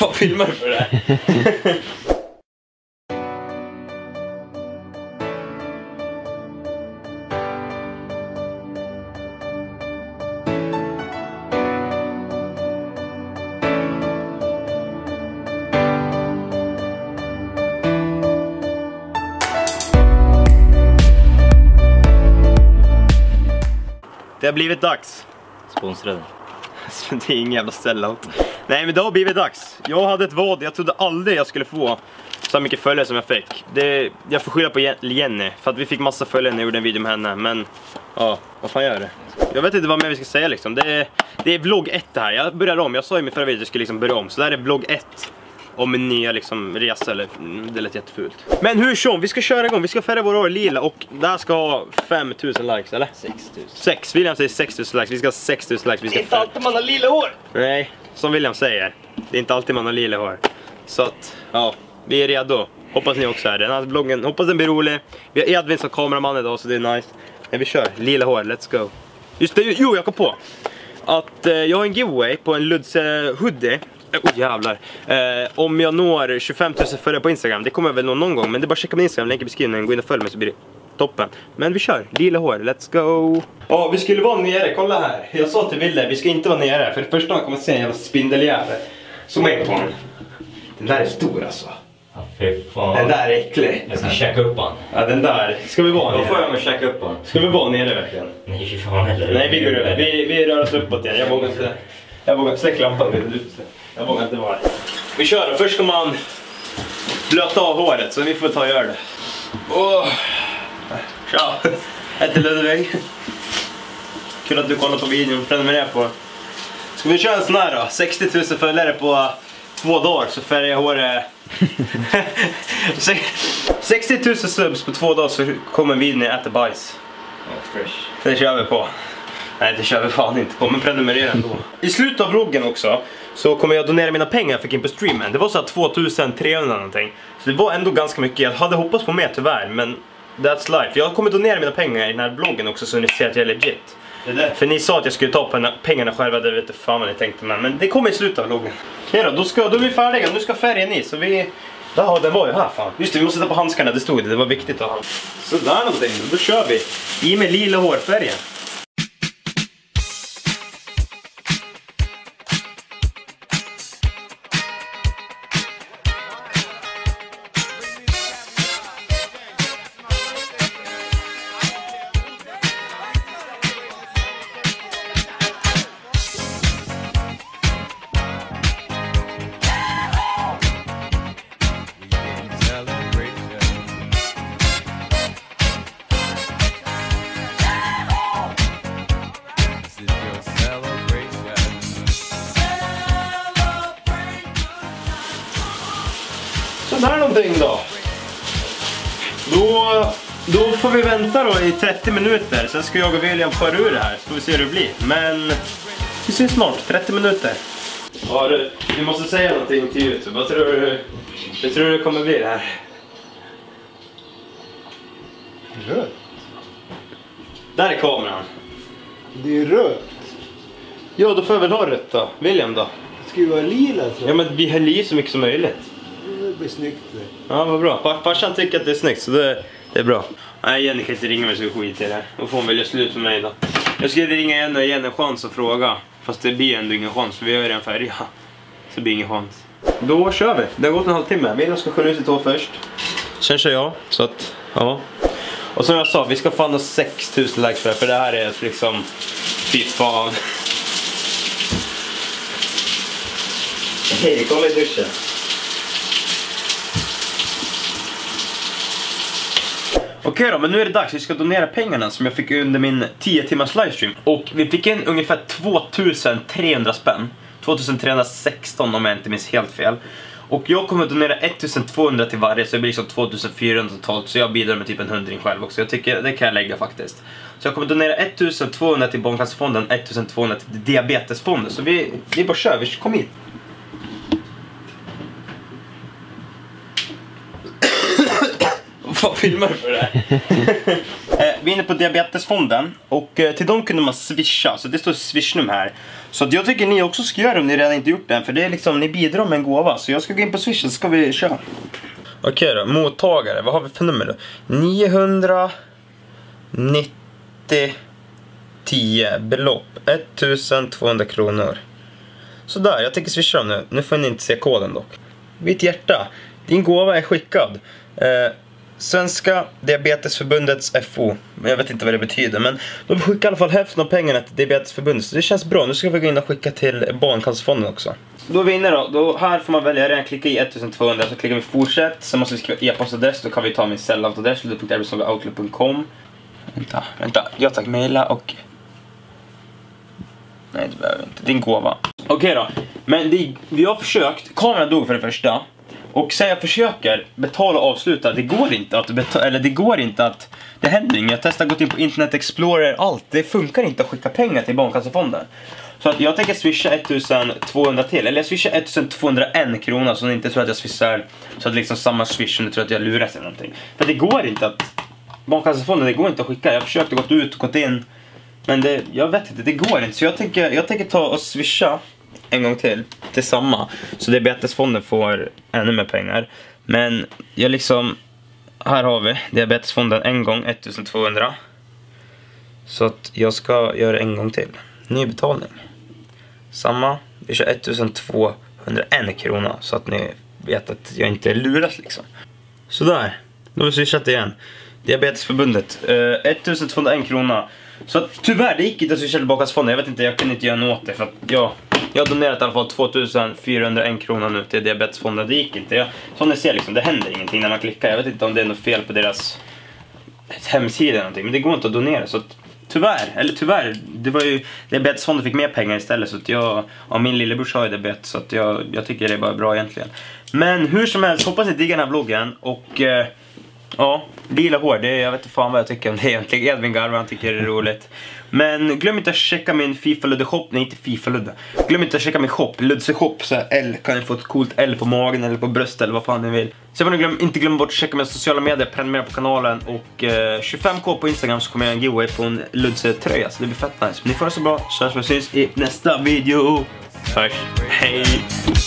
Vad filmar du för det här? Det har blivit dags. Sponsrade. Det är ingen jävla ställe. Nej, men det har blivit dags. Jag hade ett vad, jag trodde aldrig jag skulle få så mycket följare som jag fick. Jag får skylla på Jenny, för att vi fick massa följare när jag gjorde en video med henne. Men, ja, vad fan gör det? Jag vet inte vad mer vi ska säga liksom. Det är vlogg 1 det här. Jag börjar om, jag sa i min förra video att jag skulle liksom börja om. Så det här är vlogg 1. Om en nya liksom resa, eller det lät jättefult. Men hur som, vi ska köra igång, vi ska färga våra hår lila. Och det här ska ha 5000 likes, eller? 6000. William säger 6000 likes, vi ska ha 6000 likes. Vi ska Det är inte alltid man har lila hår. Nej, som William säger, det är inte alltid man har lila hår. Så att, ja, vi är redo. Hoppas ni också är det. Den här vloggen, hoppas den blir rolig. Vi har Edvin som kameraman idag, så det är nice. Men vi kör, lila hår, let's go. Just det, jo, jag kom på att jag har en giveaway på en Luds hoodie. Jävlar. Om jag når 25 000 följare på Instagram, det kommer jag väl nå någon gång. Men det är bara att checka min Instagram, länk i beskrivningen, gå in och följ mig så blir det toppen. Men vi kör, lila hår, let's go. Ja, vi skulle vara nere, kolla här. Jag sa till Vilde, vi ska inte vara nere. För det första man kommer se en jävla spindeljävel. Som är på den. Den där är stor alltså. Ja, fy fan. Den där är äcklig. Jag ska käka upp han. Ja, den där. Ska vi vara nere? Då får jag med käka upp han. Ska vi vara nere verkligen? Nej, fy fan heller. Nej, vi går över. Vi rör oss uppåt igen. Jag vågar inte släcka lampan. Jag vågar inte vara här. Vi kör då. Först ska man blöta av håret, så vi får ta och göra det. Tja, jag heter Ludvig. Kul att du kollar på videon, prenumerera på. Ska vi köra en sån här då? 60 000 följare på 2 dagar så färgar jag håret. 60 000 subs på 2 dagar så kommer videon när jag äter bajs. Fresh. Det kör vi på. Nej, det kör vi fan inte på, men prenumerera ändå. I slutet av vloggen också så kommer jag donera mina pengar jag fick in på streamen. Det var så här 2300 någonting. Så det var ändå ganska mycket. Jag hade hoppats på mer tyvärr, men that's life. Jag kommer donera mina pengar i den här vloggen också så ni ser att jag är legit. För ni sa att jag skulle ta pengarna själva, det vet inte fan vad ni tänkte, men det kommer i slutet av vloggen. Okej då, då är vi färdiga. Nu ska färgen i, så vi... Ja, den var ju här fan. Just det, vi måste sätta på handskarna, det stod det var viktigt att ha. Så där någonting, då kör vi. I med lila hårfärgen. Så här någonting då. Då får vi vänta då i 30 minuter. Sen ska jag och William föra ur det här. Så får vi se hur det blir. Men vi ses snart, 30 minuter. Ja du måste säga någonting till YouTube. Vad tror du kommer bli det här? Rött. Där är kameran. Det är rött. Ja, då får jag väl ha rött då. William då? Det ska ju vara lila så. Ja, men vi häller i så mycket som möjligt. Det blir snyggt. Ja, vad bra. Farsan tycker att det är snyggt, så det är bra. Nej, Jenny kan inte ringa mig så skit i det. Då får hon välja slut med mig då. Jag skulle ringa Jenny och ge en chans att fråga. Fast det blir ändå ingen chans, för vi har ju redan färdiga. Så det blir ingen chans. Då kör vi. Det har gått en halvtimme. William ska skära ut sitt hår först. Sen kör jag, så att, ja. Och som jag sa, vi ska fan ha 6000 likes för det här är liksom... Fy fan. Hej, kom i duschen. Okej då, men nu är det dags. Vi ska donera pengarna som jag fick under min 10 timmars livestream. Och vi fick in ungefär 2300 spänn. 2316 om jag inte minns helt fel. Och jag kommer att donera 1200 till varje, så det blir liksom 2400 totalt. Så jag bidrar med typ en 100 själv också. Jag tycker det kan jag lägga faktiskt. Så jag kommer att donera 1200 till Barncancerfonden, 1200 till Diabetesfonden. Så vi bara kör, vi kom hit. Vad filmar du för det här? vi är inne på Diabetesfonden. Och till dem kunde man swisha. Så det står swishnum här. Så att jag tycker ni också ska göra det om ni redan inte gjort det. För det är liksom, ni bidrar med en gåva. Så jag ska gå in på Swish så ska vi köra. Okej då, mottagare. Vad har vi för nummer då? 990 belopp. 1200 kronor. Sådär, jag tänker swisha dem nu. Nu får ni inte se koden dock. Vitt hjärta. Din gåva är skickad. Svenska Diabetesförbundets FO. Men jag vet inte vad det betyder. Men de skickar i alla fall hälften av pengarna till Diabetesförbundet. Så det känns bra. Nu ska vi gå in och skicka till Barncancerfonden också. Då vinner då. Här får man välja. Redan klicka i 1200. Så klickar vi fortsätt. Sen måste vi skriva e-postadress. Då kan vi ta min selloutadress. ludde.erbjörnsson@outlook.com. Vänta. Jag tack mejla och... Nej, det behöver inte. Din gåva. Okej då. Men vi har försökt. Kameran dog för det första. Och sen jag försöker betala och avsluta. Det går inte att det händer inget. Jag testar gått in på Internet Explorer, allt. Det funkar inte att skicka pengar till Barncancerfonden. Så att jag tänker swisha 1200 till. Eller jag swishar 1201 krona. Så ni inte tror att jag swishar så att det liksom samma swish som ni tror att jag lurar sig någonting. För det går inte att Barncancerfonden, det går inte att skicka. Jag försökte gått ut och gått in. Men jag vet inte, det går inte. Så jag tänker ta och swisha en gång till samma. Så Diabetesfonden får ännu mer pengar. Men jag liksom... Här har vi Diabetesfonden en gång 1200. Så att jag ska göra en gång till. Ny betalning. Samma. Vi kör 1201 krona. Så att ni vet att jag inte luras liksom. Sådär. Då har vi swishat igen. Diabetesförbundet. 1201 krona. Så att, tyvärr, det gick inte att swisha till Barncancerfonden. Jag vet inte, jag kan inte göra något det. För att jag har donerat i alla fall 2401 krona nu till Diabetesfonden. Det gick inte. Som ni ser liksom, det händer ingenting när man klickar. Jag vet inte om det är något fel på deras hemsida eller någonting. Men det går inte att donera. Så att, tyvärr. Det var ju, Diabetesfonden fick mer pengar istället. Så att min lillebror har ju diabetes. Så att jag tycker det är bara bra egentligen. Men hur som helst, hoppas ni diggar den här vloggen. Och... ja, lila hår, jag vet inte fan vad jag tycker om det egentligen. Edvin garvar, han tycker det är roligt. Men glöm inte att checka min FIFA Ludde shop. Nej, inte FIFA Ludde. Glöm inte att checka min shop, Ludde shop. Så här L, kan ni få ett coolt L på magen eller på bröstet eller vad fan ni vill. Sen får ni inte glömma bort att checka mina sociala medier, prenumerera på kanalen. Och 25k på Instagram så kommer jag en giveaway på en Ludde tröja. Så det blir fett nice. Men ni får det så bra, så hörs vi i nästa video. Hörs, hej!